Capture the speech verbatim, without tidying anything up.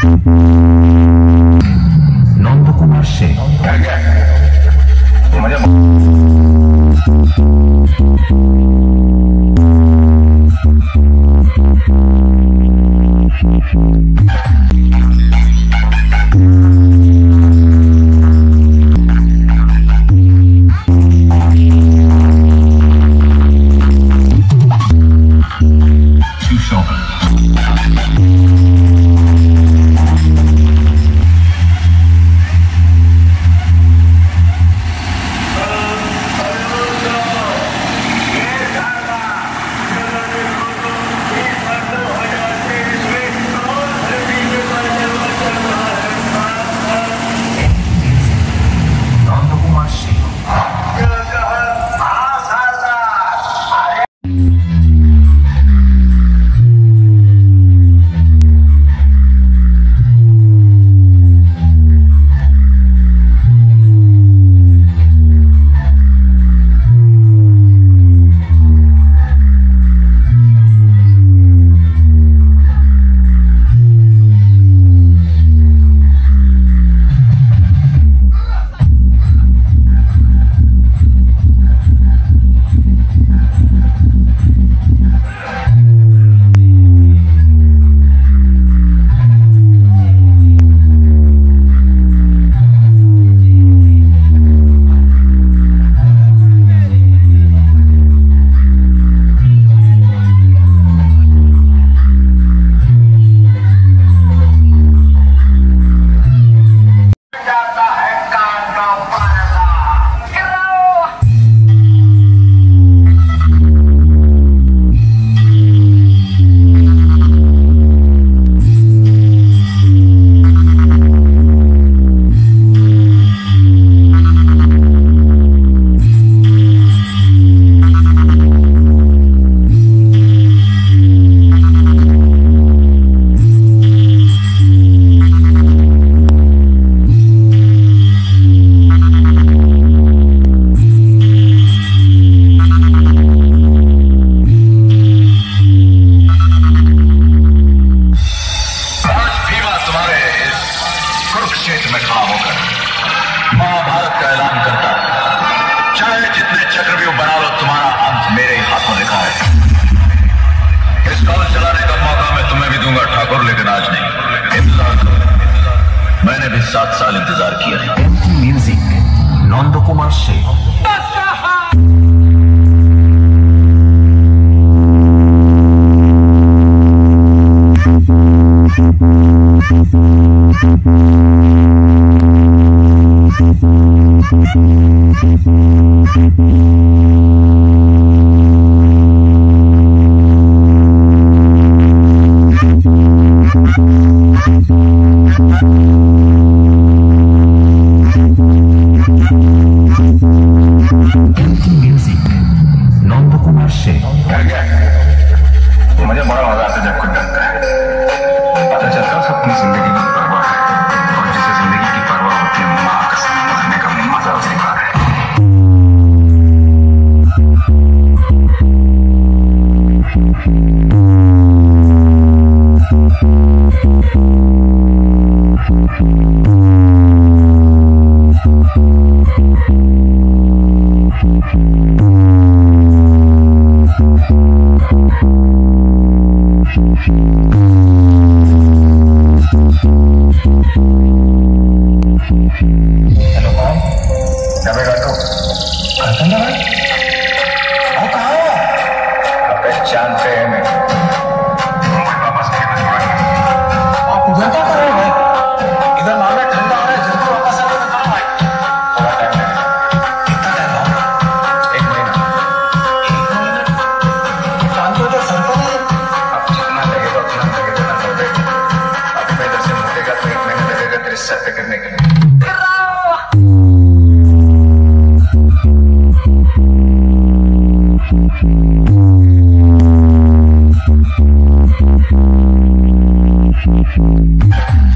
नंद कुमार शेख क्षेत्र में खड़ा होकर महाभारत का ऐलान करता है, चाहे जितने चक्रव्यूह बना लो, तुम्हारा अंत मेरे ही हाथों लिखा है। इस काल चलाने का मौका मैं तुम्हें भी दूंगा ठाकुर, लेकिन आज नहीं। इंतजार करो, मैंने भी सात साल इंतजार किया है। म्यूजिक नंद कुमार शेख। म्यूजिक नंद कुमार शेख। मुझे बड़ा मजा आता है जब कोई डरता है, पता चलता है अपनी जिंदगी की परवाह है, और जिसे जिंदगी की परवाह होती है माँ कसम मारने का मजा उसी का है। हेलो कौन? जब बैठो खत्म ना भाई, आओ कहाँ हो? अबे जानते हैं मैं वापस नहीं छोड़ेंगे। आप उधर क्या कर रहे हो भाई? इधर मामला ठंडा हो रहा है, जल्दी वापस आने का काम है। थोड़ा टाइम लगेगा। कितना टाइम हो? एक महीना। एक महीना? काम तो इधर सर पर है। अब जितना लगेगा उतना लगेगा ना सर पे। अभी मैं इधर से मुड़ेगा तो एक महीना लगेगा तेरे सर पे गिरने के लिए। Thank you.